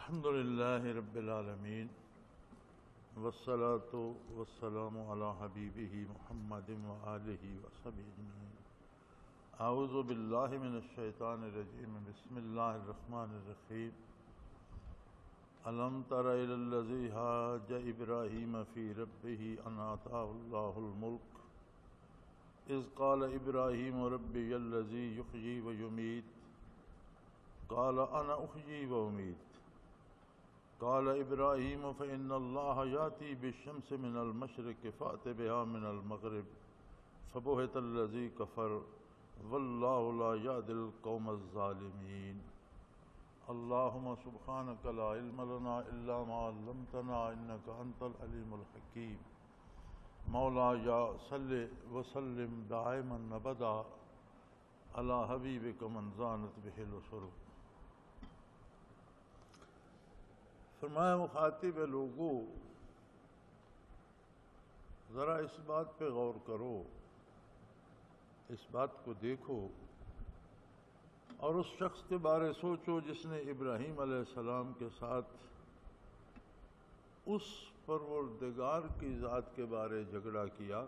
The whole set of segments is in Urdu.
الحمد لله رب العالمين والصلاة والسلام على حبيبه محمد وآله وصحبه أجمعين. أعوذ بالله من الشيطان الرجيم. بسم الله الرحمن الرحيم. ألم تر إلى الذي حاج إبراهيم في ربه أن آتاه الله الملك إذ قال إبراهيم ربي الذي يحيي ويميت قال أنا أحيي وأميت قال إبراهيم فإن الله يأتي بالشمس من المشرق فأت بها من المغرب فبهت الذي كفر والله لا يهدي القوم الظالمين. اللهم سبحانك لا علم لنا إلا ما علمتنا إنك أنت العليم الحكيم. مولاي صل وسلم دائما أبدا على حبيبك من زانت به الأسر. فرمایا مخاطب لوگو، ذرا اس بات پہ غور کرو، اس بات کو دیکھو اور اس شخص کے بارے سوچو جس نے ابراہیم علیہ السلام کے ساتھ اس پروردگار کی ذات کے بارے جھگڑا کیا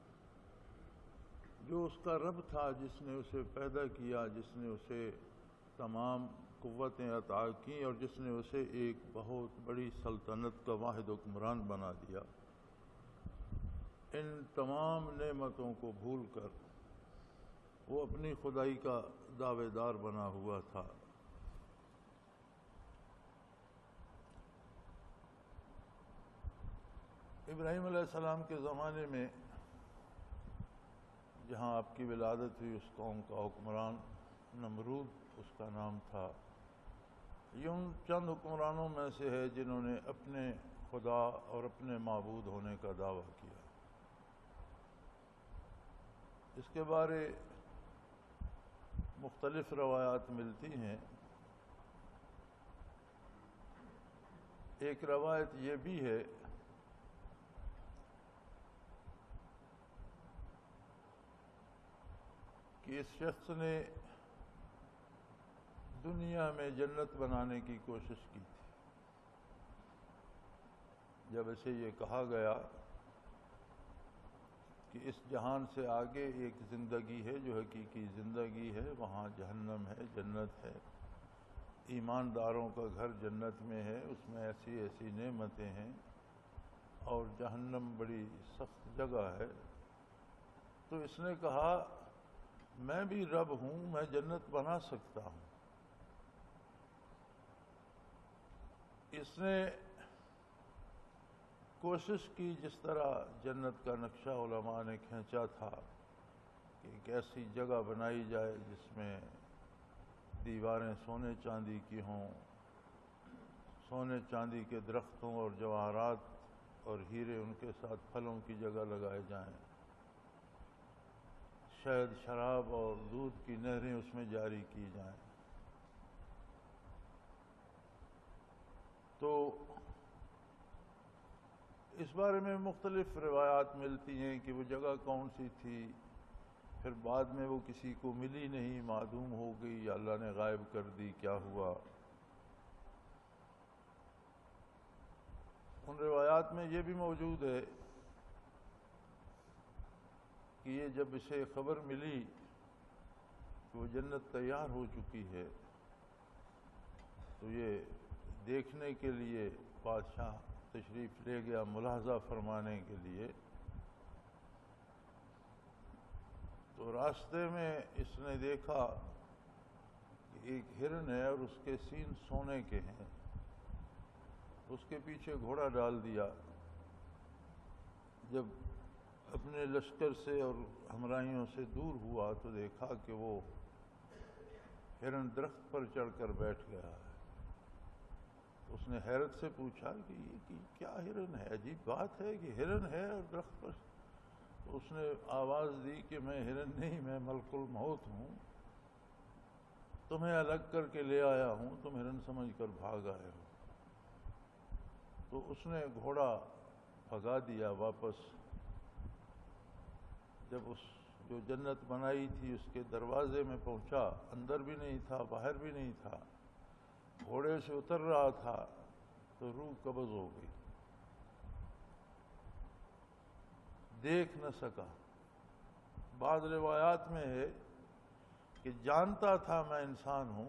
جو اس کا رب تھا، جس نے اسے پیدا کیا، جس نے اسے تمام قوتیں عطا کیں اور جس نے اسے ایک بہت بڑی سلطنت کا واحد حکمران بنا دیا. ان تمام نعمتوں کو بھول کر وہ اپنی خدائی کا دعوے دار بنا ہوا تھا. ابراہیم علیہ السلام کے زمانے میں جہاں آپ کی ولادت ہوئی، اس قوم کا حکمران نمرود اس کا نام تھا. یہ ان چند حکمرانوں میں سے ہے جنہوں نے اپنے خدا اور اپنے معبود ہونے کا دعویٰ کیا. اس کے بارے مختلف روایات ملتی ہیں. ایک روایت یہ بھی ہے کہ اس شخص نے دنیا میں جنت بنانے کی کوشش کی تھی. جب اسے یہ کہا گیا کہ اس جہان سے آگے ایک زندگی ہے جو حقیقی زندگی ہے، وہاں جہنم ہے، جنت ہے، ایمانداروں کا گھر جنت میں ہے، اس میں ایسی ایسی نعمتیں ہیں، اور جہنم بڑی سخت جگہ ہے. تو اس نے کہا میں بھی رب ہوں، میں جنت بنا سکتا ہوں. اس نے کوشش کی جس طرح جنت کا نقشہ علماء نے کھینچا تھا کہ ایک ایسی جگہ بنائی جائے جس میں دیواریں سونے چاندی کی ہوں، سونے چاندی کے درختوں اور جواہرات اور ہیرے ان کے ساتھ پھلوں کی جگہ لگائے جائیں، شہد، شراب اور دودھ کی نہریں اس میں جاری کی جائیں. تو اس بارے میں مختلف روایات ملتی ہیں کہ وہ جگہ کون سی تھی. پھر بعد میں وہ کسی کو ملی نہیں، معدوم ہو گئی یا اللہ نے غائب کر دی، کیا ہوا. ان روایات میں یہ بھی موجود ہے کہ یہ جب اسے خبر ملی کہ وہ جنت تیار ہو چکی ہے تو یہ دیکھنے کے لیے بادشاہ تشریف لے گیا ملاحظہ فرمانے کے لیے. تو راستے میں اس نے دیکھا کہ ایک ہرن ہے اور اس کے سین سونے کے ہیں. اس کے پیچھے گھوڑا ڈال دیا. جب اپنے لشکر سے اور ہمراہیوں سے دور ہوا تو دیکھا کہ وہ ہرن درخت پر چڑھ کر بیٹھ گیا ہے. اس نے حیرت سے پوچھا کہ یہ کیا ہرن ہے، عجیب بات ہے کہ ہرن ہے اور درخت پر. تو اس نے آواز دی کہ میں ہرن نہیں، میں ملک الموت ہوں، تمہیں الگ کر کے لے آیا ہوں، تم ہرن سمجھ کر بھاگ آئے ہو. تو اس نے گھوڑا بھگا دیا واپس. جب اس جو جنت بنائی تھی اس کے دروازے میں پہنچا، اندر بھی نہیں تھا، باہر بھی نہیں تھا، گھوڑے سے اتر رہا تھا تو روح قبض ہو گئی، دیکھ نہ سکا۔ بعض روایات میں ہے کہ جانتا تھا میں انسان ہوں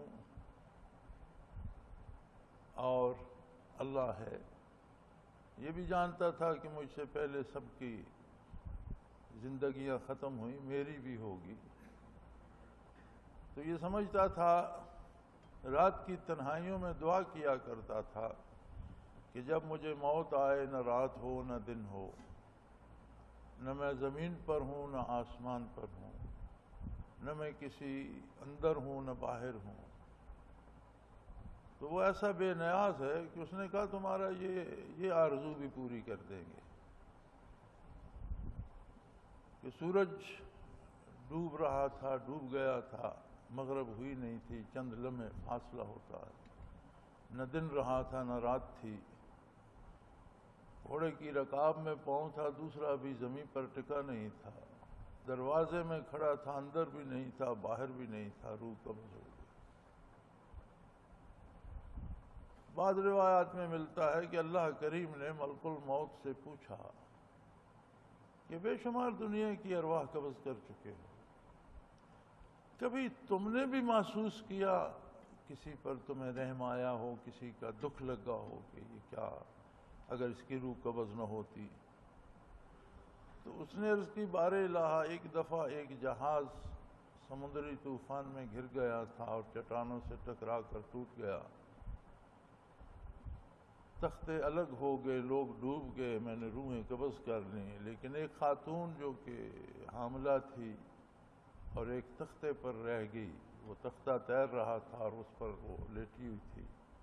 اور اللہ ہے، یہ بھی جانتا تھا کہ مجھ سے پہلے سب کی زندگیاں ختم ہوئیں، میری بھی ہوگی، تو یہ سمجھتا تھا، رات کی تنہائیوں میں دعا کیا کرتا تھا کہ جب مجھے موت آئے نہ رات ہو نہ دن ہو، نہ میں زمین پر ہوں نہ آسمان پر ہوں، نہ میں کسی اندر ہوں نہ باہر ہوں۔ تو وہ ایسا بے نیاز ہے کہ اس نے کہا تمہارا یہ آرزو بھی پوری کر دیں گے۔ کہ سورج ڈوب رہا تھا، ڈوب گیا تھا، مغرب ہوئی نہیں تھی، چند لمحے فاصلہ ہوتا ہے، نہ دن رہا تھا نہ رات تھی، گھوڑے کی رکاب میں پاؤں تھا، دوسرا بھی زمین پر ٹکا نہیں تھا، دروازے میں کھڑا تھا، اندر بھی نہیں تھا باہر بھی نہیں تھا، روح قبض ہو گئی۔ بعض روایات میں ملتا ہے کہ اللہ کریم نے ملک الموت سے پوچھا کہ بے شمار دنیا کی ارواح قبض کر چکے ہو، کبھی تم نے بھی محسوس کیا کسی پر تمہیں رحم آیا ہو، کسی کا دکھ لگا ہو کہ یہ کیا اگر اس کی روح قبض نہ ہوتی؟ تو اس نے عرض کی بار الہ، ایک دفعہ ایک جہاز سمندری طوفان میں گر گیا تھا اور چٹانوں سے ٹکرا کر ٹوٹ گیا، تختے الگ ہو گئے، لوگ ڈوب گئے، میں نے روحیں قبض کر لیں، لیکن ایک خاتون جو کہ حاملہ تھی اور ایک تختے پر رہ گئی، وہ تختہ تیر رہا تھا اور اس پر وہ لیٹی ہوئی تھی،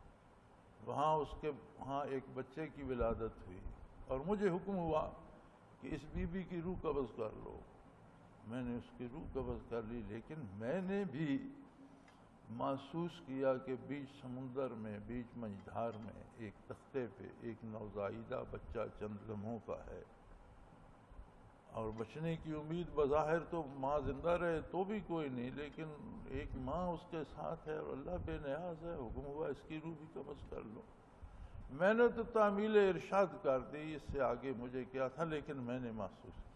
وہاں ایک بچے کی ولادت ہوئی، اور مجھے حکم ہوا کہ اس بی بی کی روح قبض کر لو۔ میں نے اس کی روح قبض کر لی، لیکن میں نے بھی محسوس کیا کہ بیچ سمندر میں، بیچ مجھدھار میں ایک تختے پہ ایک نوزائیدہ بچہ چند لمحوں کا ہے، اور بچنے کی امید بظاہر تو ماں زندہ رہے تو بھی کوئی نہیں، لیکن ایک ماں اس کے ساتھ ہے اور اللہ بے نیاز ہے، حکم ہوا اس کی روح بھی قبض کر لو۔ میں نے تو تعمیل ارشاد کر دی، اس سے آگے مجھے کیا تھا، لیکن میں نے محسوس کیا۔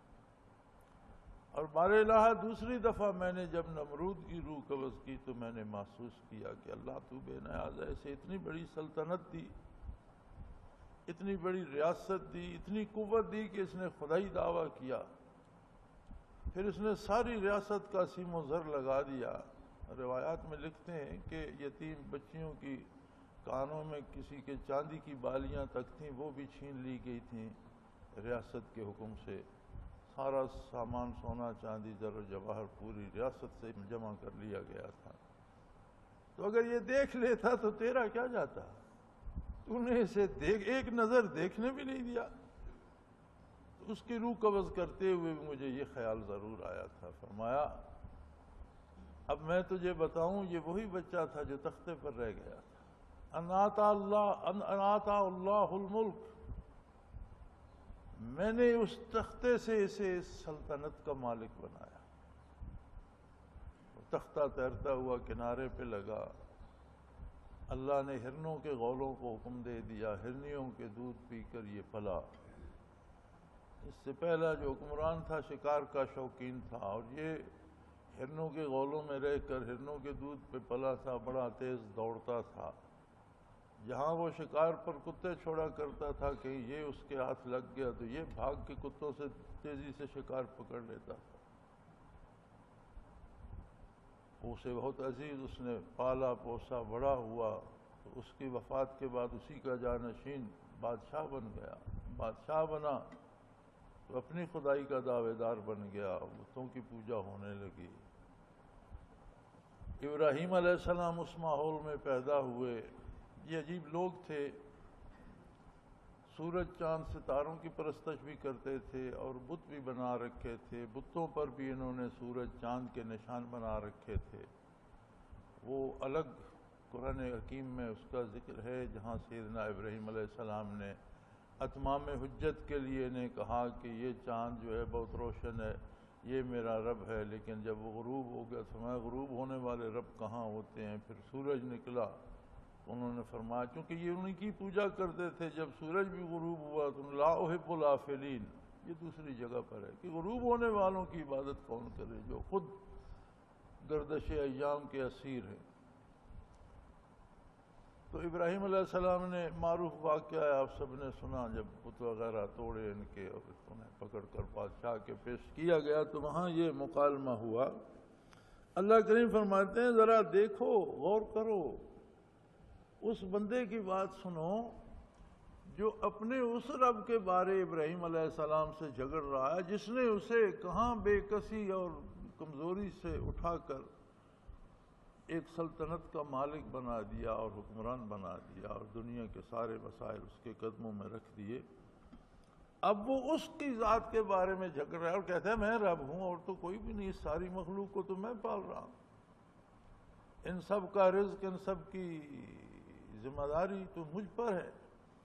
اور بار الہ دوسری دفعہ میں نے جب نمرود کی روح قبض کی تو میں نے محسوس کیا کہ اللہ تو بے نیاز ہے، اسے اتنی بڑی سلطنت دی، اتنی بڑی ریاست دی، اتنی قوت دی کہ اس نے خدائی دعویٰ کیا، پھر اس نے ساری ریاست کا سیم و زر لگا دیا۔ روایات میں لکھتے ہیں کہ یتیم بچیوں کی کانوں میں کسی کے چاندی کی بالیاں تک تھیں، وہ بھی چھین لی گئی تھیں ریاست کے حکم سے، سارا سامان سونا چاندی زر و جواہر پوری ریاست سے جمع کر لیا گیا تھا۔ تو اگر یہ دیکھ لیتا تو تیرا کیا جاتا؟ تو نے اسے ایک نظر دیکھنے بھی نہیں دیا۔ تو اس کی روح قبض کرتے ہوئے بھی مجھے یہ خیال ضرور آیا تھا۔ فرمایا اب میں تجھے بتاؤں، یہ وہی بچہ تھا جو تختے پر رہ گیا تھا۔ ان آتا اللہ الملک، میں نے اس تختے سے اسے اس سلطنت کا مالک بنایا۔ تختہ تیرتا ہوا کنارے پہ لگا، اللہ نے ہرنوں کے غولوں کو حکم دے دیا، ہرنیوں کے دودھ پی کر یہ پلا۔ اس سے پہلا جو حکمران تھا شکار کا شوقین تھا، اور یہ ہرنوں کے غولوں میں رہ کر ہرنوں کے دودھ پہ پلا تھا، بڑا تیز دوڑتا تھا، جہاں وہ شکار پر کتے چھوڑا کرتا تھا کہیں یہ اس کے ہاتھ لگ گیا تو یہ بھاگ کے کتوں سے تیزی سے شکار پکڑ لیتا تھا۔ اسے بہت عزیز اس نے پالا پوسا، بڑا ہوا، تو اس کی وفات کے بعد اسی کا جانشین بادشاہ بن گیا۔ بادشاہ بنا تو اپنی خدائی کا دعوے دار بن گیا، بتوں کی پوجا ہونے لگی۔ ابراہیم علیہ السلام اس ماحول میں پیدا ہوئے۔ یہ عجیب لوگ تھے، سورج چاند ستاروں کی پرستش بھی کرتے تھے اور بت بھی بنا رکھے تھے، بتوں پر بھی انہوں نے سورج چاند کے نشان بنا رکھے تھے۔ وہ الگ قرآن حکیم میں اس کا ذکر ہے جہاں سیدنا ابراہیم علیہ السلام نے اتمام حجت کے لیے نے کہا کہ یہ چاند جو ہے بہت روشن ہے، یہ میرا رب ہے، لیکن جب وہ غروب ہو گیا تو میں غروب ہونے والے رب کہاں ہوتے ہیں؟ پھر سورج نکلا انہوں نے فرمایا چونکہ یہ انہیں کی پوجا کرتے تھے، جب سورج بھی غروب ہوا تو لا احب الافلین، یہ دوسری جگہ پر ہے کہ غروب ہونے والوں کی عبادت کون کرے جو خود گردش ایام کے اسیر ہیں۔ تو ابراہیم علیہ السلام نے، معروف واقعہ ہے، آپ سب نے سنا، جب بت وغیرہ توڑے ان کے اور انہیں پکڑ کر بادشاہ کے پیش کیا گیا تو وہاں یہ مکالمہ ہوا۔ اللہ کریم فرماتے ہیں ذرا دیکھو، غور کرو، اس بندے کی بات سنو جو اپنے اس رب کے بارے ابراہیم علیہ السلام سے جھگڑ رہا ہے، جس نے اسے کہاں بے کسی اور کمزوری سے اٹھا کر ایک سلطنت کا مالک بنا دیا اور حکمران بنا دیا اور دنیا کے سارے وسائل اس کے قدموں میں رکھ دیے۔ اب وہ اس کی ذات کے بارے میں جھگڑ رہا ہے اور کہتا ہے میں رب ہوں اور تو کوئی بھی نہیں، اس ساری مخلوق کو تو میں پال رہا ہوں، ان سب کا رزق، ان سب کی ذمہ داری تو مجھ پر ہے۔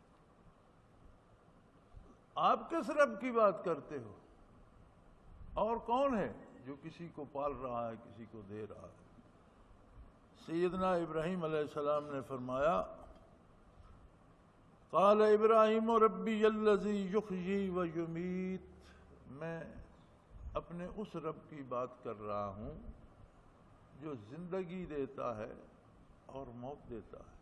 آپ کس رب کی بات کرتے ہو؟ اور کون ہے جو کسی کو پال رہا ہے، کسی کو دے رہا ہے؟ سیدنا ابراہیم علیہ السلام نے فرمایا قال ابراہیم ربی الذی یحیی و یمیت، میں اپنے اس رب کی بات کر رہا ہوں جو زندگی دیتا ہے اور موت دیتا ہے،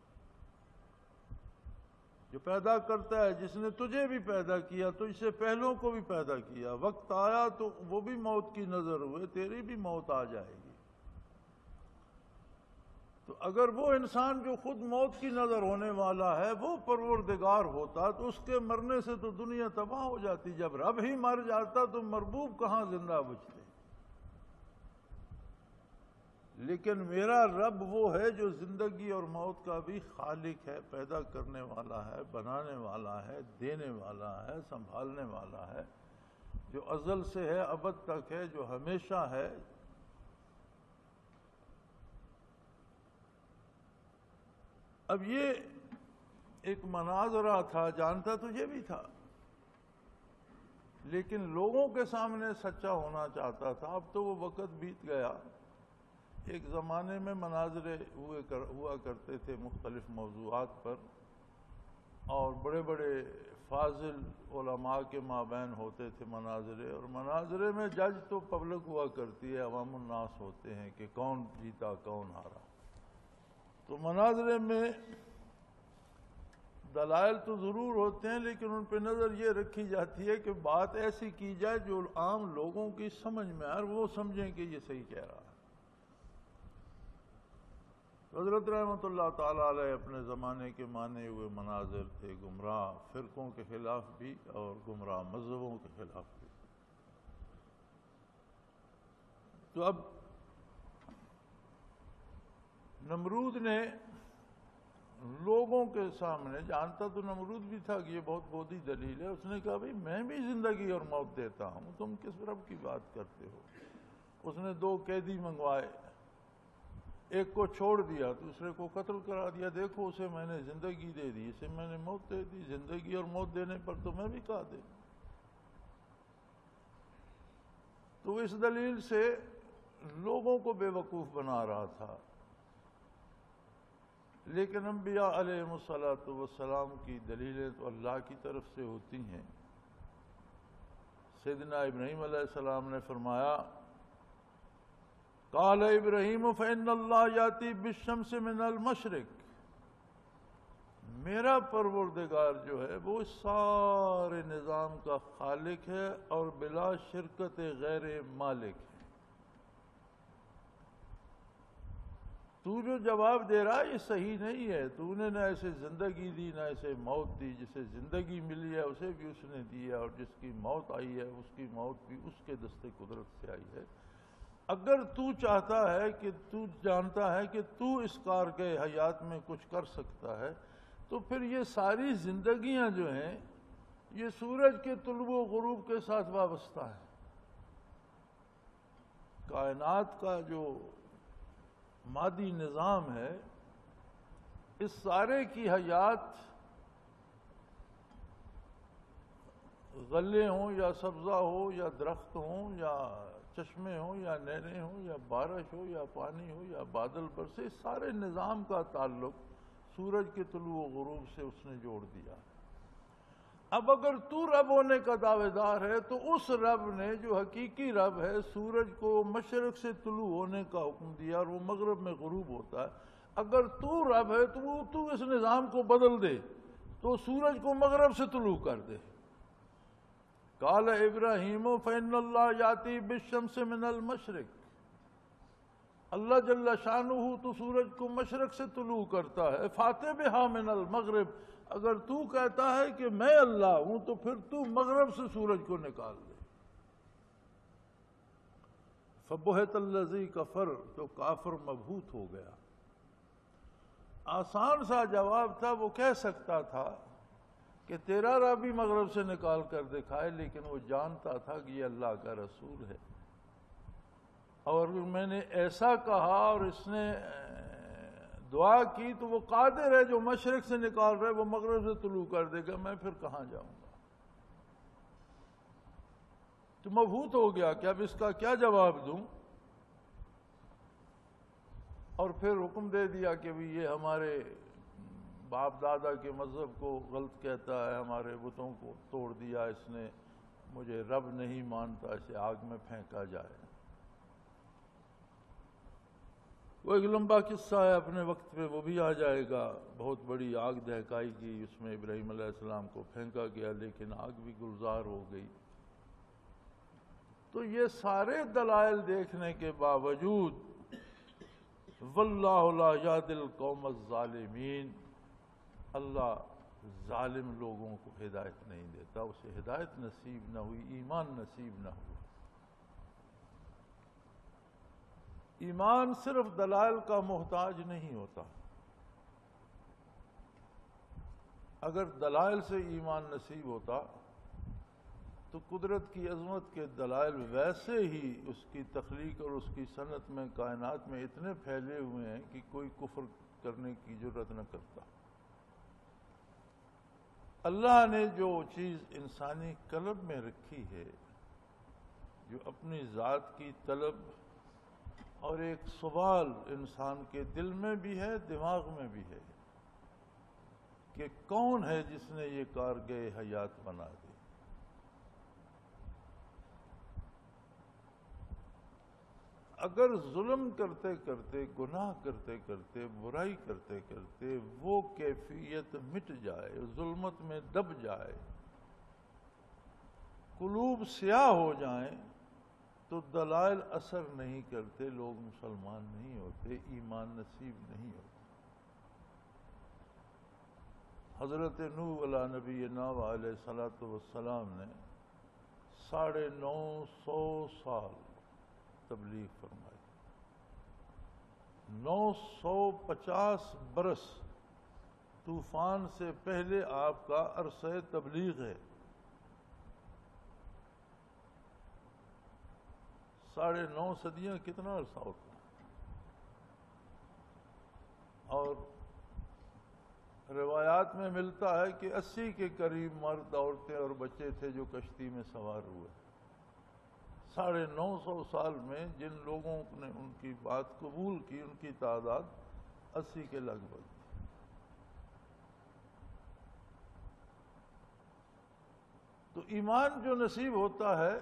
جو پیدا کرتا ہے، جس نے تجھے بھی پیدا کیا تو اس سے پہلوں کو بھی پیدا کیا، وقت آیا تو وہ بھی موت کی نظر ہوئے، تیری بھی موت آ جائے گی۔ تو اگر وہ انسان جو خود موت کی نظر ہونے والا ہے وہ پروردگار ہوتا تو اس کے مرنے سے تو دنیا تباہ ہو جاتی، جب رب ہی مر جاتا تو مربوب کہاں زندہ بچتے۔ لیکن میرا رب وہ ہے جو زندگی اور موت کا بھی خالق ہے، پیدا کرنے والا ہے، بنانے والا ہے، دینے والا ہے، سنبھالنے والا ہے، جو ازل سے ہے، ابد تک ہے، جو ہمیشہ ہے۔ اب یہ ایک مناظرہ تھا، جانتا تو یہ بھی تھا، لیکن لوگوں کے سامنے سچا ہونا چاہتا تھا۔ اب تو وہ وقت بیت گیا۔ ایک زمانے میں مناظرے ہوا کرتے تھے مختلف موضوعات پر، اور بڑے بڑے فاضل علماء کے مابین ہوتے تھے مناظرے، اور مناظرے میں جج تو پبلک ہوا کرتی ہے، عوام الناس ہوتے ہیں کہ کون جیتا کون ہارا۔ تو مناظرے میں دلائل تو ضرور ہوتے ہیں، لیکن ان پہ نظر یہ رکھی جاتی ہے کہ بات ایسی کی جائے جو عام لوگوں کی سمجھ میں آئے اور وہ سمجھیں کہ یہ صحیح کہہ رہا ہے۔ حضرت رحمۃ اللہ تعالیٰ علیہ اپنے زمانے کے مانے ہوئے مناظر تھے، گمراہ فرقوں کے خلاف بھی اور گمراہ مذہبوں کے خلاف بھی۔ تو اب نمرود نے لوگوں کے سامنے، جانتا تو نمرود بھی تھا کہ یہ بہت بودی دلیل ہے، اس نے کہا بھئی میں بھی زندگی اور موت دیتا ہوں، تم کس رب کی بات کرتے ہو؟ اس نے 2 قیدی منگوائے، ایک کو چھوڑ دیا، دوسرے کو قتل کرا دیا۔ دیکھو اسے میں نے زندگی دے دی، اسے میں نے موت دے دی، زندگی اور موت دینے پر تو میں بھی قادر۔ تو اس دلیل سے لوگوں کو بے وقوف بنا رہا تھا۔ لیکن انبیاء علیہم السلام کی دلیلیں تو اللہ کی طرف سے ہوتی ہیں۔ سیدنا ابراہیم علیہ السلام نے فرمایا قال ابراہیم فإن اللہ یاتی بالشمس من المشرق، میرا پروردگار جو ہے وہ سارے نظام کا خالق ہے اور بلا شرکت غیر مالک ہے۔ تو جو جواب دے رہا ہے یہ صحیح نہیں ہے، تو نے نہ ایسے زندگی دی نہ ایسے موت دی، جسے زندگی ملی ہے اسے بھی اس نے دی ہے، اور جس کی موت آئی ہے اس کی موت بھی اس کے دست قدرت سے آئی ہے۔ اگر تو چاہتا ہے کہ تو جانتا ہے کہ تو اس کار کے حیات میں کچھ کر سکتا ہے، تو پھر یہ ساری زندگیاں جو ہیں یہ سورج کے طلوع و غروب کے ساتھ وابستہ ہیں۔ کائنات کا جو مادی نظام ہے اس سارے کی حیات، غلے ہوں یا سبزہ ہو یا درخت ہوں یا چشمے ہوں یا نہریں ہوں یا بارش ہو یا پانی ہو یا بادل برسے، اس سارے نظام کا تعلق سورج کے طلوع و غروب سے اس نے جوڑ دیا۔ اب اگر تو رب ہونے کا دعوے دار ہے تو اس رب نے جو حقیقی رب ہے سورج کو مشرق سے طلوع ہونے کا حکم دیا اور وہ مغرب میں غروب ہوتا ہے، اگر تو رب ہے تو اس نظام کو بدل دے تو سورج کو مغرب سے طلوع کر دے۔ قال ابراہیم فإن اللہ یاتی بالشمس من المشرق، اللہ جل شانہ تو سورج کو مشرق سے طلوع کرتا ہے، فاتح بہا من المغرب، اگر تو کہتا ہے کہ میں اللہ ہوں تو پھر تو مغرب سے سورج کو نکال دے۔ فبہت الذی کفر، تو کافر مبہوت ہو گیا۔ آسان سا جواب تھا، وہ کہہ سکتا تھا کہ تیرا رب بھی مغرب سے نکال کر دکھائے، لیکن وہ جانتا تھا کہ یہ اللہ کا رسول ہے، اور میں نے ایسا کہا اور اس نے دعا کی تو وہ قادر ہے، جو مشرق سے نکال رہے وہ مغرب سے طلوع کر دے گا، میں پھر کہاں جاؤں گا؟ تو مبہوت ہو گیا کہ اب اس کا کیا جواب دوں، اور پھر حکم دے دیا کہ بھی یہ ہمارے باپ دادا کے مذہب کو غلط کہتا ہے، ہمارے بتوں کو توڑ دیا اس نے، مجھے رب نہیں مانتا، اسے آگ میں پھینکا جائے۔ وہ ایک لمبا قصہ ہے، اپنے وقت پہ وہ بھی آ جائے گا۔ بہت بڑی آگ دہکائی گئی، اس میں ابراہیم علیہ السلام کو پھینکا گیا، لیکن آگ بھی گلزار ہو گئی۔ تو یہ سارے دلائل دیکھنے کے باوجود واللہ لا یہدی القوم الظالمین، اللہ ظالم لوگوں کو ہدایت نہیں دیتا، اسے ہدایت نصیب نہ ہوئی، ایمان نصیب نہ ہوا۔ ایمان صرف دلائل کا محتاج نہیں ہوتا، اگر دلائل سے ایمان نصیب ہوتا تو قدرت کی عظمت کے دلائل ویسے ہی اس کی تخلیق اور اس کی صنعت میں کائنات میں اتنے پھیلے ہوئے ہیں کہ کوئی کفر کرنے کی جرات نہ کرتا۔ اللہ نے جو چیز انسانی قلب میں رکھی ہے، جو اپنی ذات کی طلب اور ایک سوال انسان کے دل میں بھی ہے، دماغ میں بھی ہے کہ کون ہے جس نے یہ کارگہ حیات بنا دی۔ اگر ظلم کرتے کرتے، گناہ کرتے کرتے، برائی کرتے کرتے وہ کیفیت مٹ جائے، ظلمت میں دب جائے، قلوب سیاہ ہو جائیں، تو دلائل اثر نہیں کرتے، لوگ مسلمان نہیں ہوتے، ایمان نصیب نہیں ہوتے۔ حضرت نوح علیہ نبینا علیہ الصلوۃ والسلام نے 950 سال تبلیغ فرمائی، 950 برس طوفان سے پہلے آپ کا عرصہ تبلیغ ہے۔ 9.5 صدیاں کتنا عرصہ ہوتا ہے؟ اور روایات میں ملتا ہے کہ 80 کے قریب مرد، عورتیں اور بچے تھے جو کشتی میں سوار ہوئے۔ 950 سال میں جن لوگوں نے ان کی بات قبول کی ان کی تعداد 80 کے لگ بھگ۔ تو ایمان جو نصیب ہوتا ہے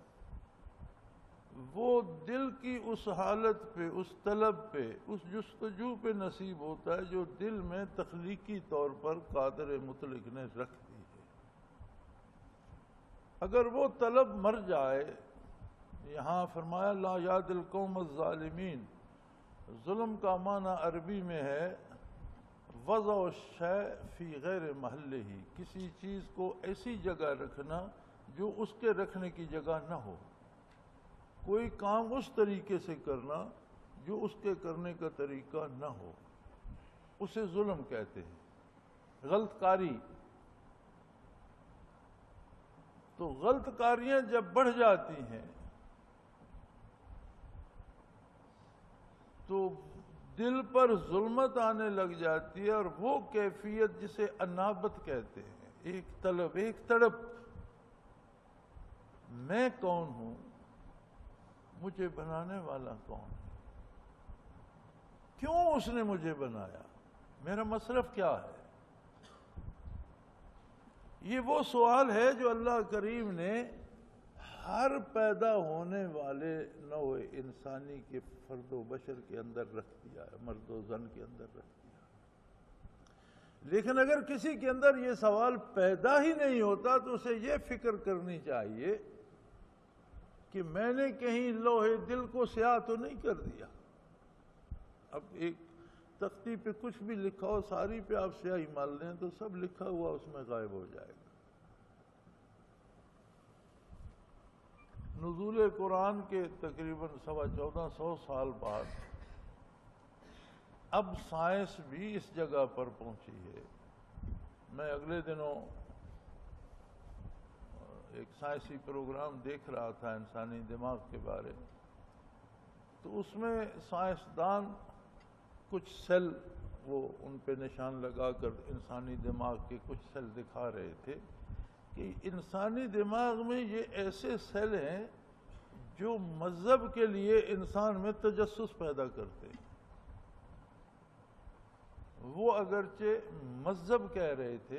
وہ دل کی اس حالت پہ، اس طلب پہ، اس جستجو پہ نصیب ہوتا ہے جو دل میں تخلیقی طور پر قادر مطلق نے رکھ دی ہے۔ اگر وہ طلب مر جائے، یہاں فرمایا لا یہدی القوم الظالمین، ظلم کا معنی عربی میں ہے وضع الشیء فی غیر محلہ، کسی چیز کو ایسی جگہ رکھنا جو اس کے رکھنے کی جگہ نہ ہو، کوئی کام اس طریقے سے کرنا جو اس کے کرنے کا طریقہ نہ ہو، اسے ظلم کہتے ہیں، غلط کاری۔ تو غلط کاریاں جب بڑھ جاتی ہیں تو دل پر ظلمت آنے لگ جاتی ہے، اور وہ کیفیت جسے انابت کہتے ہیں، ایک طلب، ایک تڑپ، میں کون ہوں، مجھے بنانے والا کون ہے، کیوں اس نے مجھے بنایا، میرا مصرف کیا ہے؟ یہ وہ سوال ہے جو اللہ کریم نے ہر پیدا ہونے والے نوع انسانی کے فرد و بشر کے اندر رکھ دیا ہے، مرد و زن کے اندر رکھ دیا۔ لیکن اگر کسی کے اندر یہ سوال پیدا ہی نہیں ہوتا تو اسے یہ فکر کرنی چاہیے کہ میں نے کہیں لوح دل کو سیاہ تو نہیں کر دیا۔ اب ایک تختی پہ کچھ بھی لکھا ہو، ساری پہ آپ سیاہی مال دیں تو سب لکھا ہوا اس میں غائب ہو جائے گا۔ نزول قرآن کے تقریباً 1450 سال بعد اب سائنس بھی اس جگہ پر پہنچی ہے۔ میں اگلے دنوں ایک سائنسی پروگرام دیکھ رہا تھا انسانی دماغ کے بارے، تو اس میں سائنسدان کچھ سیل وہ ان پہ نشان لگا کر انسانی دماغ کے کچھ سیل دکھا رہے تھے کہ انسانی دماغ میں یہ ایسے سیل ہیں جو مذہب کے لیے انسان میں تجسس پیدا کرتے ہیں۔ وہ اگرچہ مذہب کہہ رہے تھے،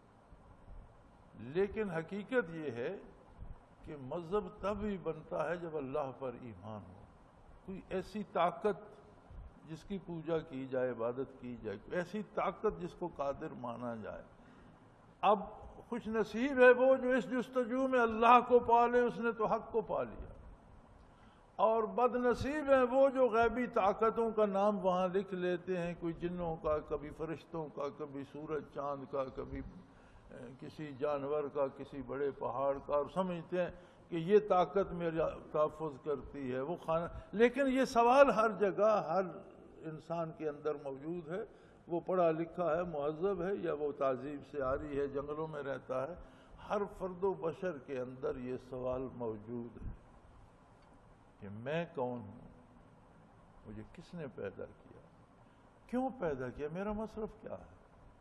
لیکن حقیقت یہ ہے کہ مذہب تب ہی بنتا ہے جب اللہ پر ایمان ہو، کوئی ایسی طاقت جس کی پوجا کی جائے، عبادت کی جائے، ایسی طاقت جس کو قادر مانا جائے۔ اب خوش نصیب ہے وہ جو اس جستجو میں اللہ کو پالے، اس نے تو حق کو پا لیا، اور بد نصیب ہے وہ جو غیبی طاقتوں کا نام وہاں لکھ لیتے ہیں، کوئی جنوں کا، کبھی فرشتوں کا، کبھی سورج چاند کا، کبھی کسی جانور کا، کسی بڑے پہاڑ کا، اور سمجھتے ہیں کہ یہ طاقت میرا تحفظ کرتی ہے وہ خانہ۔ لیکن یہ سوال ہر جگہ ہر انسان کے اندر موجود ہے، وہ پڑھا لکھا ہے، مہذب ہے، یا وہ تہذیب سے آری ہے، جنگلوں میں رہتا ہے، ہر فرد و بشر کے اندر یہ سوال موجود ہے کہ میں کون ہوں، مجھے کس نے پیدا کیا، کیوں پیدا کیا، میرا مصرف کیا ہے؟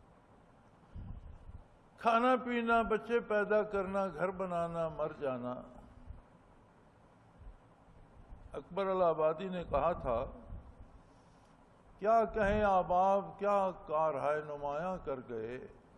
کھانا پینا، بچے پیدا کرنا، گھر بنانا، مر جانا۔ اکبر الہ-آبادی نے کہا تھا، کیا کہیں احباب کیا کارہائے نمایاں کر گئے،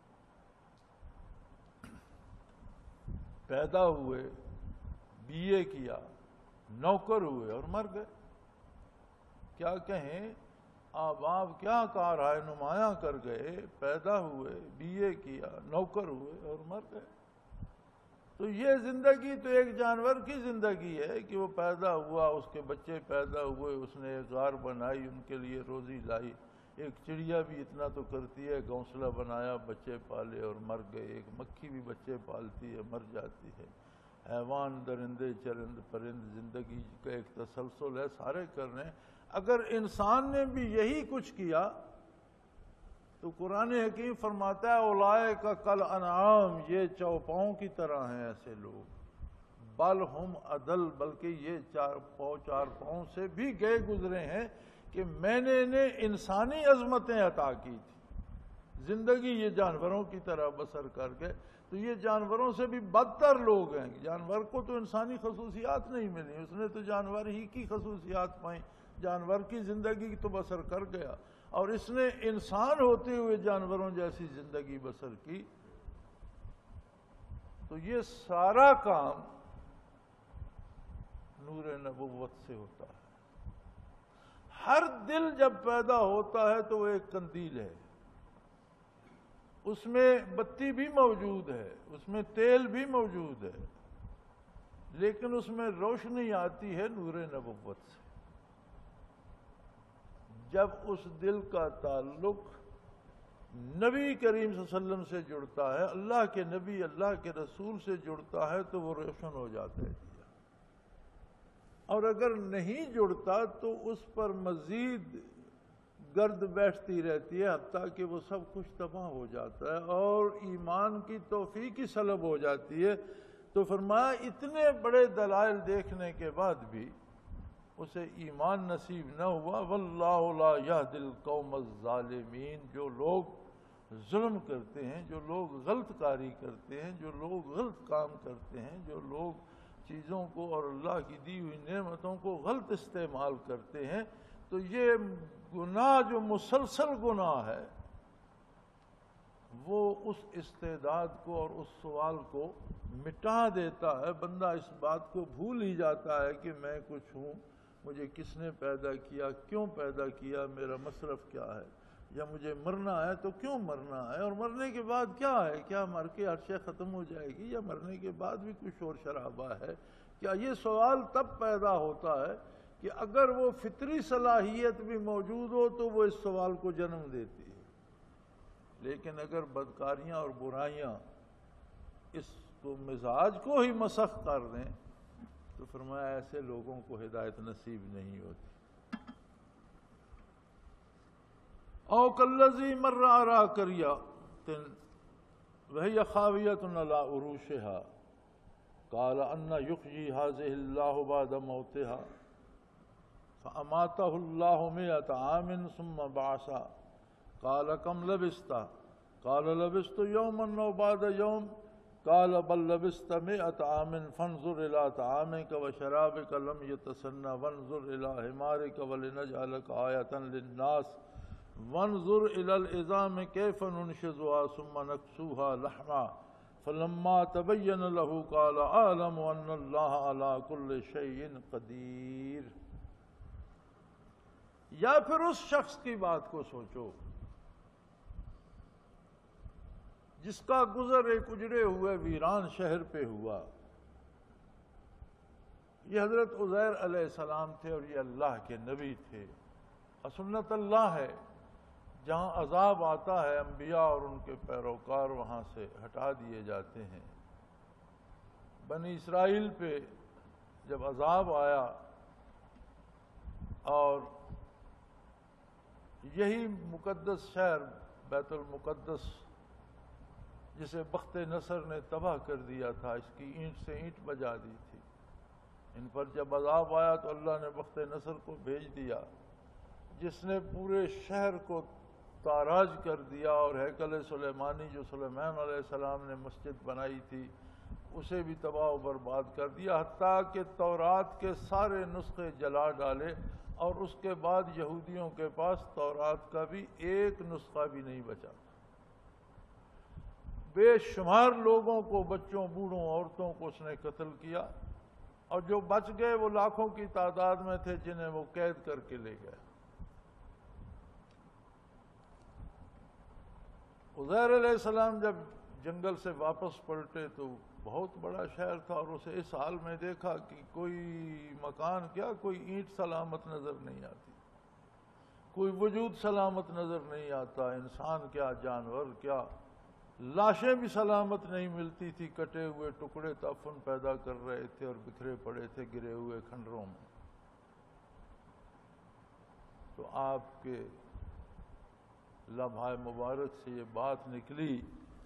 پیدا ہوئے، بی اے کیا، نوکر ہوئے اور مر گئے۔ کیا کہیں احباب کیا کارہائے نمایاں کر گئے، پیدا ہوئے، بی اے کیا، نوکر ہوئے اور مر گئے۔ تو یہ زندگی تو ایک جانور کی زندگی ہے کہ وہ پیدا ہوا، اس کے بچے پیدا ہوئے، اس نے ایک غار بنائی، ان کے لیے روزی لائی۔ ایک چڑیا بھی اتنا تو کرتی ہے، گھونسلہ بنایا، بچے پالے اور مر گئے۔ ایک مکھی بھی بچے پالتی ہے، مر جاتی ہے۔ حیوان، درندے، چرند، پرند، زندگی کا ایک تسلسل ہے، سارے کر رہے ہیں۔ اگر انسان نے بھی یہی کچھ کیا تو قرآن حکیم فرماتا ہے اولئک کالانعام، یہ چوپاؤں کی طرح ہیں ایسے لوگ، بل ہم اضل، بلکہ یہ چار پاؤں سے بھی گئے گزرے ہیں کہ میں نے انہیں انسانی عظمتیں عطا کی تھی، زندگی یہ جانوروں کی طرح بسر کر کے، تو یہ جانوروں سے بھی بدتر لوگ ہیں۔ جانور کو تو انسانی خصوصیات نہیں ملی، اس نے تو جانور ہی کی خصوصیات پائیں، جانور کی زندگی تو بسر کر گیا، اور اس نے انسان ہوتے ہوئے جانوروں جیسی زندگی بسر کی۔ تو یہ سارا کام نور نبوت سے ہوتا ہے۔ ہر دل جب پیدا ہوتا ہے تو وہ ایک قندیل ہے، اس میں بتی بھی موجود ہے، اس میں تیل بھی موجود ہے، لیکن اس میں روشنی آتی ہے نور نبوت سے۔ جب اس دل کا تعلق نبی کریم صلی اللہ علیہ وسلم سے جڑتا ہے، اللہ کے نبی، اللہ کے رسول سے جڑتا ہے، تو وہ روشن ہو جاتا ہے۔ اور اگر نہیں جڑتا تو اس پر مزید گرد بیٹھتی رہتی ہے، حتیٰ کہ وہ سب کچھ تباہ ہو جاتا ہے اور ایمان کی توفیق ہی سلب ہو جاتی ہے۔ تو فرمایا اتنے بڑے دلائل دیکھنے کے بعد بھی اسے ایمان نصیب نہ ہوا۔ واللہ لا یہدی القوم الظالمین، جو لوگ ظلم کرتے ہیں، جو لوگ غلط کاری کرتے ہیں، جو لوگ غلط کام کرتے ہیں، جو لوگ چیزوں کو اور اللہ کی دی ہوئی نعمتوں کو غلط استعمال کرتے ہیں، تو یہ گناہ جو مسلسل گناہ ہے، وہ اس استعداد کو اور اس سوال کو مٹا دیتا ہے. بندہ اس بات کو بھول ہی جاتا ہے کہ میں کچھ ہوں، مجھے کس نے پیدا کیا، کیوں پیدا کیا، میرا مصرف کیا ہے، یا مجھے مرنا ہے تو کیوں مرنا ہے، اور مرنے کے بعد کیا ہے، کیا مر کے ہر شے ختم ہو جائے گی یا مرنے کے بعد بھی کوئی شور شرابہ ہے. کیا یہ سوال تب پیدا ہوتا ہے کہ اگر وہ فطری صلاحیت بھی موجود ہو تو وہ اس سوال کو جنم دیتی ہے. لیکن اگر بدکاریاں اور برائیاں اس کو مزاج کو ہی مسخ کر دیں تو فرمایا ایسے لوگوں کو ہدایت نصیب نہیں ہوتی. او کالذی مر علی قریۃ وہی خاویۃ علی عروشہا قال ان یحیی هذه اللہ بعد موتها فاماتہ اللہ 100 عام ثم بعثہ قال کم لبثت قال لبثت یوما او بعد یوم قال بل لبثت 100 عام فانظر الى طعامك وشرابك لم يتسنى وانظر الى حمارك ولنجعلك آیة للناس وانظر الى العظام كيف ننشزها ثم نكسوها لحما فلما تبين له قال اعلم ان الله على كل شيء قدیر. یا پھر اس شخص کی بات کو سوچو جس کا گزر ایک اجڑے ہوئے ویران شہر پہ ہوا. یہ حضرت عزیر علیہ السلام تھے اور یہ اللہ کے نبی تھے. سنت اللہ ہے جہاں عذاب آتا ہے انبیاء اور ان کے پیروکار وہاں سے ہٹا دیے جاتے ہیں. بنی اسرائیل پہ جب عذاب آیا اور یہی مقدس شہر بیت المقدس جسے بخت نصر نے تباہ کر دیا تھا، اس کی اینٹ سے اینٹ بجا دی تھی، ان پر جب عذاب آیا تو اللہ نے بخت نصر کو بھیج دیا جس نے پورے شہر کو تاراج کر دیا اور ہیکل سلیمانی جو سلیمان علیہ السلام نے مسجد بنائی تھی اسے بھی تباہ و برباد کر دیا، حتیٰ کہ تورات کے سارے نسخے جلا ڈالے اور اس کے بعد یہودیوں کے پاس تورات کا بھی ایک نسخہ بھی نہیں بچا. بے شمار لوگوں کو، بچوں، بوڑھوں، عورتوں کو اس نے قتل کیا، اور جو بچ گئے وہ لاکھوں کی تعداد میں تھے جنہیں وہ قید کر کے لے گئے. عزیر علیہ السلام جب جنگل سے واپس پلٹے تو بہت بڑا شہر تھا اور اسے اس حال میں دیکھا کہ کوئی مکان کیا، کوئی اینٹ سلامت نظر نہیں آتی، کوئی وجود سلامت نظر نہیں آتا، انسان کیا، جانور کیا، لاشیں بھی سلامت نہیں ملتی تھی، کٹے ہوئے ٹکڑے تعفن پیدا کر رہے تھے اور بکھرے پڑے تھے گرے ہوئے کھنڈروں میں. تو آپ کے لمحہ مبارک سے یہ بات نکلی،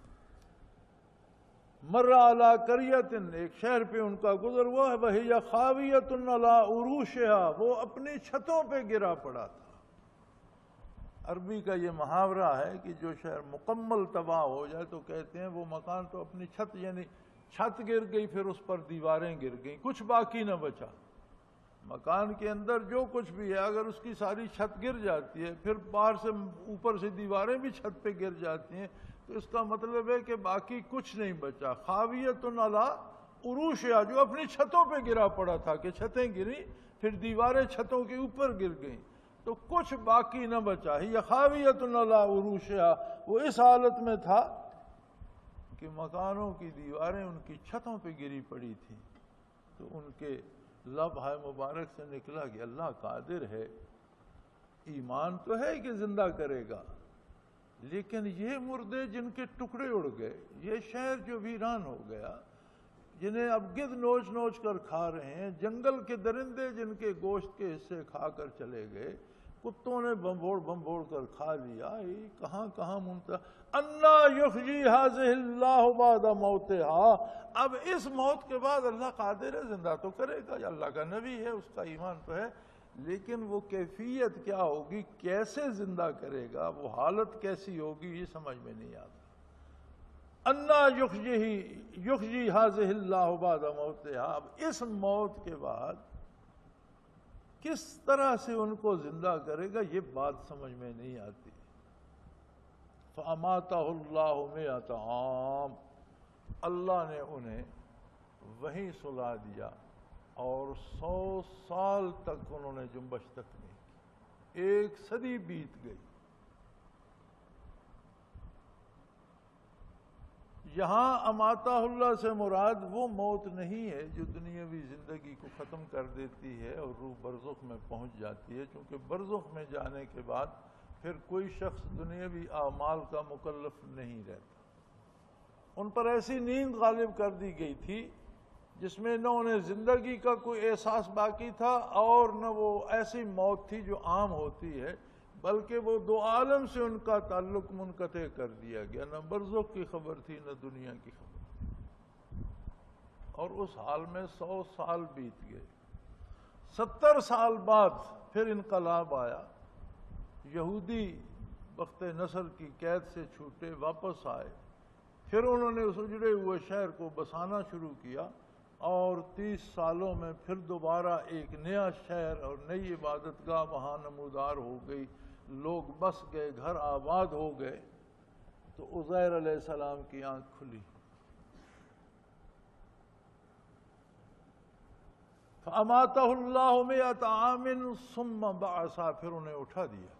مر علی قریۃ، ایک شہر پہ ان کا گزر ہوا ہے، وہی خاویۃ علی عروشہا، وہ اپنی چھتوں پہ گرا پڑا تھا. عربی کا یہ محاورہ ہے کہ جو شہر مکمل تباہ ہو جائے تو کہتے ہیں وہ مکان تو اپنی چھت، یعنی چھت گر گئی پھر اس پر دیواریں گر گئیں، کچھ باقی نہ بچا. مکان کے اندر جو کچھ بھی ہے اگر اس کی ساری چھت گر جاتی ہے، پھر باہر سے اوپر سے دیواریں بھی چھت پہ گر جاتی ہیں، تو اس کا مطلب ہے کہ باقی کچھ نہیں بچا. خاویۃ علی عروشہا، جو اپنی چھتوں پہ گرا پڑا تھا کہ چھتیں گریں پھر دیواریں چھتوں کے اوپر گر گئیں تو کچھ باقی نہ بچا. یہ خاویۃ علی عروشہا، وہ اس حالت میں تھا کہ مکانوں کی دیواریں ان کی چھتوں پہ گری پڑی تھیں. تو ان کے لمحہ مبارک سے نکلا کہ اللہ قادر ہے، ایمان تو ہے کہ زندہ کرے گا، لیکن یہ مردے جن کے ٹکڑے اڑ گئے، یہ شہر جو ویران ہو گیا، جنہیں اب گدھ نوچ نوچ کر کھا رہے ہیں، جنگل کے درندے جن کے گوشت کے حصے کھا کر چلے گئے، کتوں نے بمبوڑ کر کھا لیا، یہ کہاں کہاں منتہا. انا یحیی ھذہ اللہ بعد موتہا، اب اس موت کے بعد اللہ قادر ہے، زندہ تو کرے گا، اللہ کا نبی ہے، اس کا ایمان تو ہے، لیکن وہ کیفیت کیا ہوگی، کیسے زندہ کرے گا، وہ حالت کیسی ہوگی، یہ سمجھ میں نہیں آتا. انا یحیی ھذہ اللہ بعد موتہا، اب اس موت کے بعد کس طرح سے ان کو زندہ کرے گا، یہ بات سمجھ میں نہیں آتی. فَأَمَاتَهُ اللَّهُ مِئَةَ عَامٍ، اللہ نے انہیں وہیں سلا دیا اور 100 سال تک انہوں نے جنبش تک نہیں کی، 1 صدی بیت گئی۔ یہاں اماتہ اللہ سے مراد وہ موت نہیں ہے جو دنیاوی زندگی کو ختم کر دیتی ہے اور روح برزخ میں پہنچ جاتی ہے، چونکہ برزخ میں جانے کے بعد پھر کوئی شخص دنیاوی اعمال کا مکلف نہیں رہتا۔ ان پر ایسی نیند غالب کر دی گئی تھی جس میں نہ انہیں زندگی کا کوئی احساس باقی تھا اور نہ وہ ایسی موت تھی جو عام ہوتی ہے، بلکہ وہ 2 عالم سے ان کا تعلق منقطع کر دیا گیا، نہ برزخ کی خبر تھی نہ دنیا کی خبر، اور اس حال میں 100 سال بیت گئے۔ 70 سال بعد پھر انقلاب آیا، یہودی بخت نصر کی قید سے چھوٹے واپس آئے، پھر انہوں نے اس اجڑے ہوئے شہر کو بسانا شروع کیا، اور 30 سالوں میں پھر دوبارہ ایک نیا شہر اور نئی عبادت گاہ وہاں نمودار ہو گئی، لوگ بس گئے، گھر آباد ہو گئے۔ تو عزیر علیہ السلام کی آنکھ کھلی، فَأَمَاتَهُ اللَّهُ مِئَةَ عَامٍ ثُمَّ بَعَثَ، پھر انہیں اٹھا دیا۔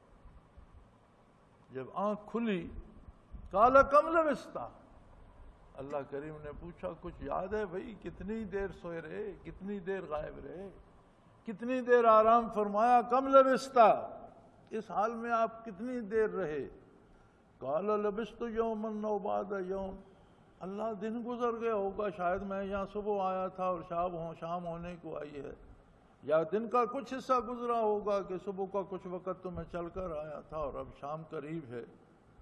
جب آنکھ کھلی، قَالَ كَمْ لَبِثْتَ، اللہ کریم نے پوچھا کچھ یاد ہے بھئی، کتنی دیر سوئے رہے، کتنی دیر غائب رہے، کتنی دیر آرام فرمایا؟ کم لبثت، اس حال میں آپ کتنی دیر رہے؟ قال لبثت یوما او بعد یوم، اللہ دن گزر گیا ہوگا، شاید میں یہاں صبح آیا تھا اور شام ہونے کو آئی ہے، یا دن کا کچھ حصہ گزرا ہوگا کہ صبح کا کچھ وقت تو میں چل کر آیا تھا اور اب شام قریب ہے۔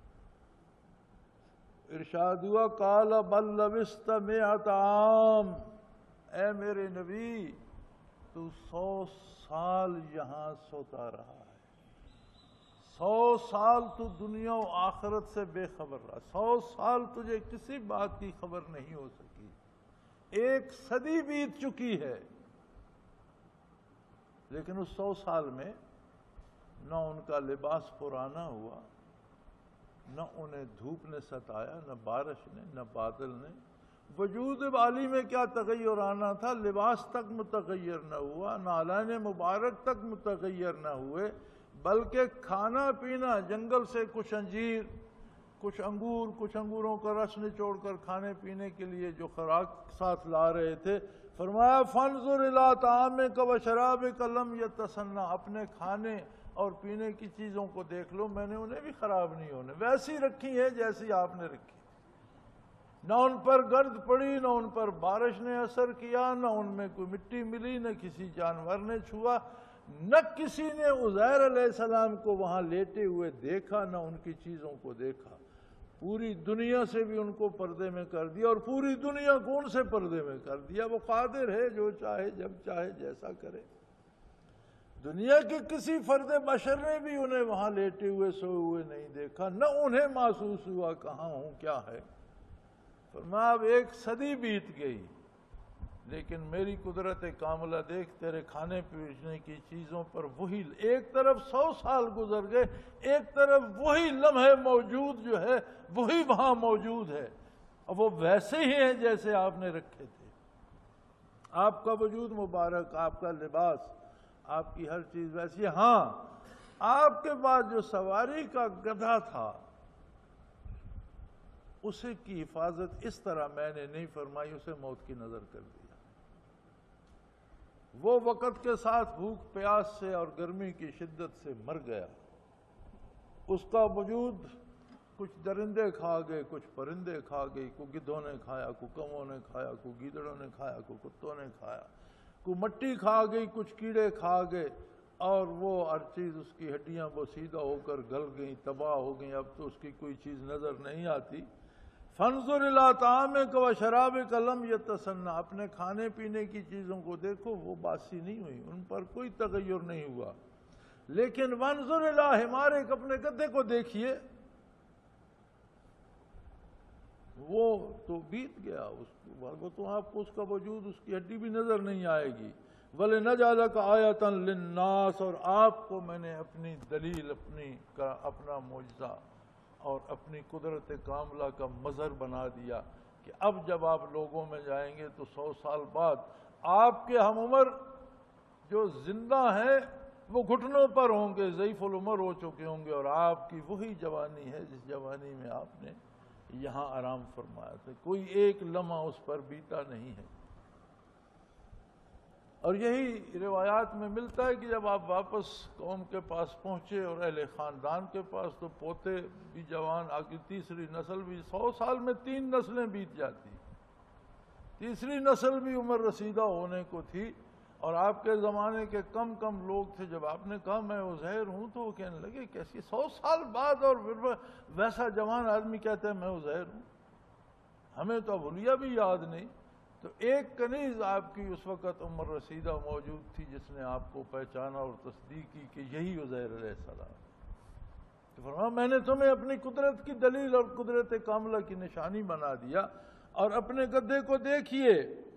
ارشاد ہوا قال بل لبثت 100 عام، اے میرے نبی تو 100 سال یہاں سوتا رہا ہے، 100 سال تو دنیا و آخرت سے بے خبر رہا، 100 سال تجھے کسی بات کی خبر نہیں ہو سکی، 1 صدی بیت چکی ہے، لیکن اس 100 سال میں نہ ان کا لباس پرانا ہوا، نہ انہیں دھوپ نے ستایا، نہ بارش نے، نہ بادل نے، وجود عالی میں کیا تغیر آنا تھا، لباس تک متغیر نہ ہوا، نالین مبارک تک متغیر نہ ہوئے، بلکہ کھانا پینا، جنگل سے کچھ انجیر، کچھ انگور، کچھ انگوروں کا رس نچوڑ کر کھانے پینے کے لیے جو خوراک ساتھ لا رہے تھے، فرمایا فانظر الی طعامک و شرابک لم یتسنہ، اپنے کھانے اور پینے کی چیزوں کو دیکھ لو، میں نے انہیں بھی خراب نہیں ہونے، ویسی رکھی ہیں جیسی آپ نے رکھی، نہ ان پر گرد پڑی، نہ ان پر بارش نے اثر کیا، نہ ان میں کوئی مٹی ملی، نہ کسی جانور نے چھوا، نہ کسی نے عزیر علیہ السلام کو وہاں لیٹے ہوئے دیکھا، نہ ان کی چیزوں کو دیکھا، پوری دنیا سے بھی ان کو پردے میں کر دیا، اور پوری دنیا کو ان سے پردے میں کر دیا، وہ قادر ہے جو چاہے جب چاہے جیسا کرے۔ دنیا کے کسی فرد بشر نے بھی انہیں وہاں لیٹے ہوئے سوئے ہوئے نہیں دیکھا، نہ انہیں محسوس ہوا کہاں ہوں کیا ہے۔ فرمایا اب 1 صدی بیت گئی، لیکن میری قدرت کاملہ دیکھ، تیرے کھانے پینے کی چیزوں پر وہی، ایک طرف 100 سال گزر گئے، ایک طرف وہی لمحے موجود جو ہے وہی وہاں موجود ہے، اور وہ ویسے ہی ہیں جیسے آپ نے رکھے تھے، آپ کا وجود مبارک، آپ کا لباس، آپ کی ہر چیز ویسی ہے۔ ہاں، آپ کے بعد جو سواری کا گدھا تھا اسے کی حفاظت اس طرح میں نے نہیں فرمائی، اسے موت کی نظر کر دیا، وہ وقت کے ساتھ بھوک پیاس سے اور گرمی کی شدت سے مر گیا، اس کا وجود کچھ درندے کھا گئے، کچھ پرندے کھا گئی، کوئی گدھوں نے کھایا، کوئی کووں نے کھایا، کوئی گیدڑوں نے کھایا، کوئی کتوں نے کھایا، کوئی مٹی کھا گئی، کچھ کیڑے کھا گئے، اور وہ ہر چیز اس کی ہڈیاں بوسیدہ ہو کر گل گئیں، تباہ ہو گئیں، اب تو اس کی کوئی چیز نظر نہیں آتی۔ فانظر الی طعامک و شرابک لم یتسنہ، اپنے کھانے پینے کی چیزوں کو دیکھو، وہ باسی نہیں ہوئی، ان پر کوئی تغیر نہیں ہوا، لیکن وانظر الی حمارک، اپنے گدھے کو دیکھیے، وہ تو بیت گیا، وہ تو آپ کو اس کا وجود، اس کی ہڈی بھی نظر نہیں آئے گی۔ وَلِنَجْعَلَكَ آیَةً لِلنَّاسِ، اور آپ کو میں نے اپنی دلیل، اپنا معجزہ اور اپنی قدرت کاملہ کا مظہر بنا دیا کہ اب جب آپ لوگوں میں جائیں گے تو 100 سال بعد آپ کے ہم عمر جو زندہ ہیں وہ گھٹنوں پر ہوں گے، ضعیف العمر ہو چکے ہوں گے، اور آپ کی وہی جوانی ہے جس جوانی میں آپ نے یہاں آرام فرمایا تھا، کوئی ایک لمحہ اس پر بیتا نہیں ہے۔ اور یہی روایات میں ملتا ہے کہ جب آپ واپس قوم کے پاس پہنچے اور اہل خاندان کے پاس، تو پوتے بھی جوان، آگے تیسری نسل بھی، 100 سال میں 3 نسلیں بیت جاتی، تیسری نسل بھی عمر رسیدہ ہونے کو تھی، اور آپ کے زمانے کے کم لوگ تھے۔ جب آپ نے کہا میں عزیر ہوں تو وہ کہنے لگے کیسی 100 سال بعد، اور ویسا جوان آدمی کہتا ہے میں عزیر ہوں، ہمیں تو ابولیہ بھی یاد نہیں۔ تو ایک کنیز آپ کی اس وقت عمر رسیدہ موجود تھی جس نے آپ کو پہچانا اور تصدیق کی کہ یہی عزیر علیہ السلام۔ تو فرمایا میں نے تمہیں اپنی قدرت کی دلیل اور قدرت کاملہ کی نشانی بنا دیا، اور اپنے گدھے کو دیکھیے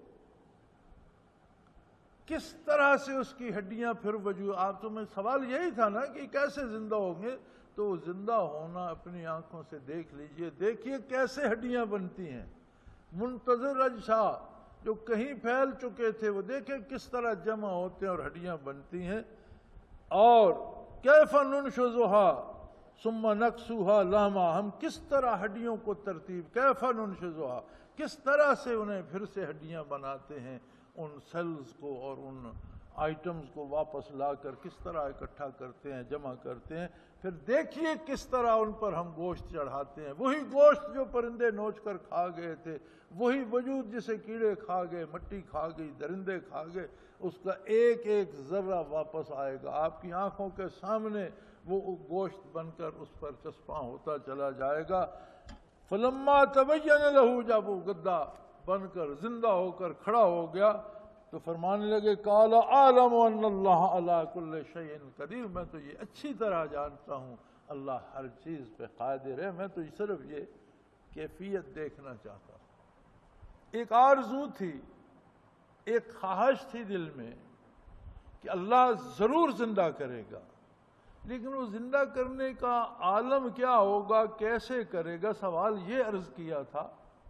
کس طرح سے اس کی ہڈیاں پھر وجود، آپ تمہیں سوال یہی تھا نا کہ کیسے زندہ ہوں گے، تو زندہ ہونا اپنی آنکھوں سے دیکھ لیجئے، دیکھیے کیسے ہڈیاں بنتی ہیں۔ منتظر اجزا جو کہیں پھیل چکے تھے وہ دیکھیں کس طرح جمع ہوتے ہیں اور ہڈیاں بنتی ہیں۔ اور کیف ننشزھا ثم نکسوھا لحما، ہم کس طرح ہڈیوں کو ترتیب، کیف ننشزھا کس طرح سے انہیں پھر سے ہڈیاں بناتے ہیں، ان سیلز کو اور ان آئٹمز کو واپس لا کر کس طرح اکٹھا کرتے ہیں، جمع کرتے ہیں، پھر دیکھیے کس طرح ان پر ہم گوشت چڑھاتے ہیں، وہی گوشت جو پرندے نوچ کر کھا گئے تھے، وہی وجود جسے کیڑے کھا گئے، مٹی کھا گئی، درندے کھا گئے، اس کا ایک ایک ذرہ واپس آئے گا آپ کی آنکھوں کے سامنے، وہ گوشت بن کر اس پر چسپاں ہوتا چلا جائے گا۔ فلما تبین لہ، جب وہ گدھا بن کر زندہ ہو کر کھڑا ہو گیا تو فرمانے لگے قال اعلم ان اللہ علی کل شیء قدیر، میں تو یہ اچھی طرح جانتا ہوں اللہ ہر چیز پہ قادر ہے، میں تو صرف یہ کیفیت دیکھنا چاہتا ہوں۔ ایک آرزو تھی، ایک خواہش تھی دل میں کہ اللہ ضرور زندہ کرے گا، لیکن وہ زندہ کرنے کا عالم کیا ہوگا، کیسے کرے گا، سوال یہ عرض کیا تھا۔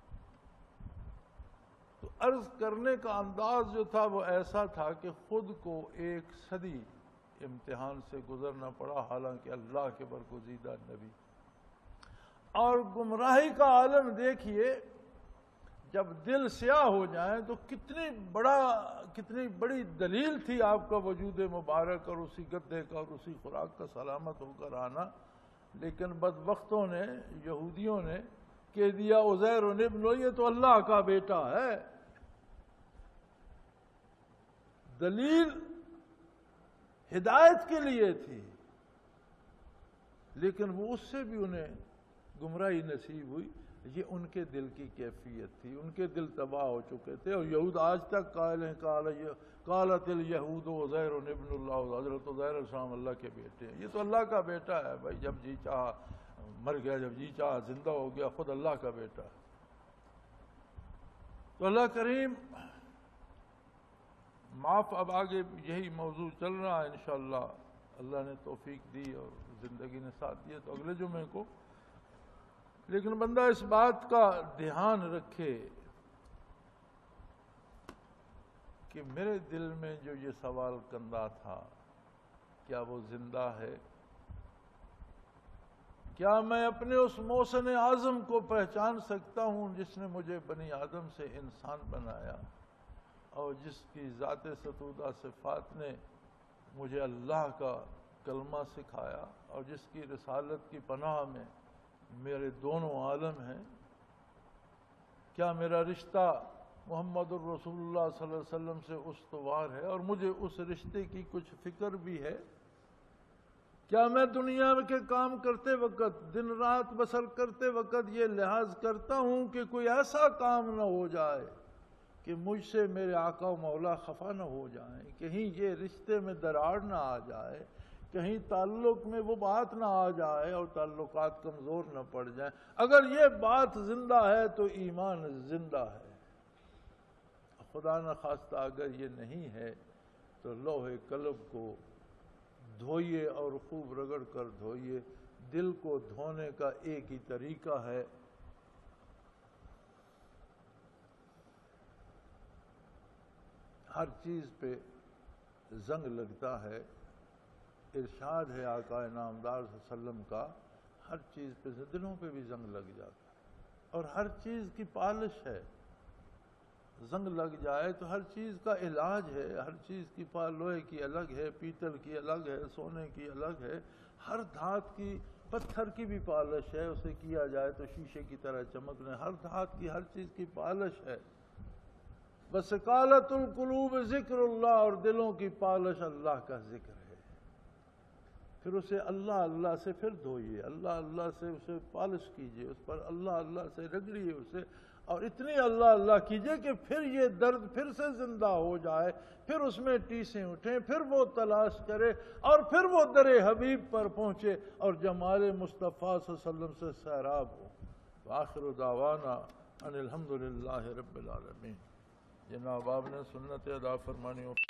تو عرض کرنے کا انداز جو تھا وہ ایسا تھا کہ خود کو ایک صدی امتحان سے گزرنا پڑا، حالانکہ اللہ کے برگزیدہ نبی۔ اور گمراہی کا عالم دیکھیے، جب دل سیاہ ہو جائیں تو کتنی بڑی دلیل تھی آپ کا وجود مبارک اور اسی گدھے کا اور اسی خوراک کا سلامت ہو کر آنا، لیکن بدبختوں نے، یہودیوں نے کہہ دیا عزیر ابن، یہ تو اللہ کا بیٹا ہے۔ دلیل ہدایت کے لیے تھی، لیکن وہ اس سے بھی انہیں گمراہی نصیب ہوئی۔ یہ ان کے دل کی کیفیت تھی، ان کے دل تباہ ہو چکے تھے، اور یہود آج تک قائل ہیں قالت الیہود عزیر ابن اللہ، حضرت عزیر علیہ السلام اللہ کے بیٹے ہیں، یہ تو اللہ کا بیٹا ہے بھائی، جب جی چاہا مر گیا، جب جی چاہا زندہ ہو گیا، خود اللہ کا بیٹا ہے۔ تو اللہ کریم معاف، اب آگے یہی موضوع چل رہا ہے انشاءاللہ، اللہ نے توفیق دی اور زندگی نے ساتھ دیا تو اگلے جمعے کو، لیکن بندہ اس بات کا دھیان رکھے کہ میرے دل میں جو یہ سوال کندہ تھا، کیا وہ زندہ ہے؟ کیا میں اپنے اس محسن اعظم کو پہچان سکتا ہوں جس نے مجھے بنی آدم سے انسان بنایا، اور جس کی ذات ستودہ صفات نے مجھے اللہ کا کلمہ سکھایا، اور جس کی رسالت کی پناہ میں میرے دونوں عالم ہیں؟ کیا میرا رشتہ محمد الرسول اللہ صلی اللہ علیہ وسلم سے استوار ہے، اور مجھے اس رشتے کی کچھ فکر بھی ہے؟ کیا میں دنیا کے کام کرتے وقت، دن رات بسر کرتے وقت یہ لحاظ کرتا ہوں کہ کوئی ایسا کام نہ ہو جائے کہ مجھ سے میرے آقا و مولا خفا نہ ہو جائیں، کہیں یہ رشتے میں دراڑ نہ آ جائے، کہیں تعلق میں وہ بات نہ آ جائے اور تعلقات کمزور نہ پڑ جائیں؟ اگر یہ بات زندہ ہے تو ایمان زندہ ہے، خدا نہ خواستہ اگر یہ نہیں ہے تو لوح قلب کو دھوئیے اور خوب رگڑ کر دھوئیے، دل کو دھونے کا ایک ہی طریقہ ہے، ہر چیز پہ زنگ لگتا ہے، ارشاد ہے آقا نامدار صلی اللہ علیہ وسلم کا، ہر چیز پہ دلوں پہ بھی زنگ لگ جاتا ہے، اور ہر چیز کی پالش ہے، زنگ لگ جائے تو ہر چیز کا علاج ہے، ہر چیز کی لوہے کی الگ ہے، پیتل کی الگ ہے، سونے کی الگ ہے، ہر دھات کی، پتھر کی بھی پالش ہے، اسے کیا جائے تو شیشے کی طرح چمکنے، ہر دھات کی، ہر چیز کی پالش ہے۔ وَسِقَالَةُ الْقُلُوبِ ذِکْرُ اللہ، اور دلوں کی پالش اللہ کا ذکر ہے، پھر اسے اللہ اللہ سے پھر دھوئیے، اللہ اللہ سے اسے پالش کیجئے، اس پر اللہ اللہ سے رگڑیے اسے، اور اتنی اللہ اللہ کیجئے کہ پھر یہ درد پھر سے زندہ ہو جائے، پھر اس میں ٹیسیں اٹھیں، پھر وہ تلاش کرے، اور پھر وہ در حبیب پر پہنچے اور جمال مصطفیٰ صلی اللہ علیہ وسلم سے سیراب ہو۔ وآخر دعوانا ان الحمدللہ رب العالمین۔ جناب آپ نے سنت ادا فرمانی ہو۔